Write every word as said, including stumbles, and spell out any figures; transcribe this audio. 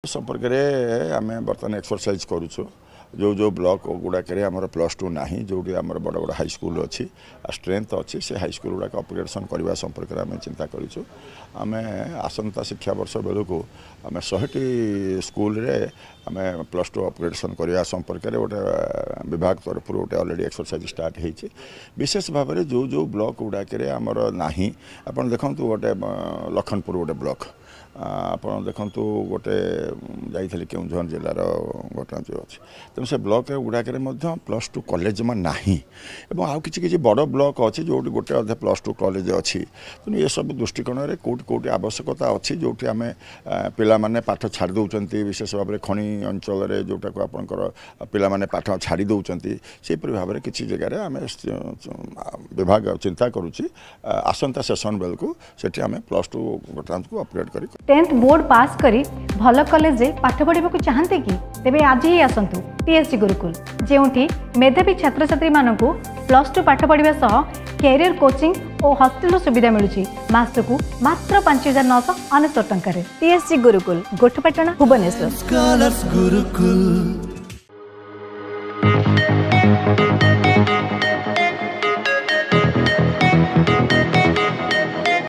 संपर्क में आम बर्तमान एक्सरसाइज करुचु जो जो ब्लॉक गुड़ाक आमर प्लस टू ना जो आम बड़ बड़ हाई स्कूल अच्छी स्ट्रेंथ अच्छी से हाई स्कूल गुड़ाक अपग्रेडेशन करने संपर्क में आम चिंता करूँ आम आसंता शिक्षा वर्ष बेलू आम शहेटी स्कूल रे आम प्लस टू अपग्रेडेशन करने संपर्क में गोटे विभाग तरफ गोटे अलरेडी एक्सरसाइज स्टार्ट होती विशेष भाव में जो जो ब्लॉक गुड़ाक आमर ना आप देखु गोटे लखनपुर गोटे ब्लॉक आपड़ देखु गोटे जाइए केउझर जिलार घटना जो अच्छी तेणु से ब्लॉक गुड़ाक प्लस टू कॉलेज में ना आउ कि बड़ ब्लॉक अच्छी जो गोटे अधे प्लस टू कॉलेज अच्छी तेणु ये सब दृष्टिकोण में कौट कौट आवश्यकता अच्छी जो आम पाने पाठ छाड़ी दौरान विशेष भाव में खनि अंचल जोटा को आपंकर पाने पाठ छाड़ी दौरान से भाव में किसी जगह आम विभाग चिंता करुच्ची आसंता सेशन बेलू से आम प्लस टू घटना को अपग्रेड कर टेंथ बोर्ड पास करी भल कॉलेज पाठ पढ़ा चाहते कि तेबे आज ही आसंतु टीएससी गुरुकुल जेउठी मेधावी छात्र छात्री मानकु प्लस टू पाठ पढ़ा सह कैरियर कोचिंग और हॉस्टल सुविधा मिलुची मासकु मात्र पांच हजार नौश अनेशत टंका टीएससी गुरुकुल गोठपाटना भुवनेश्वर।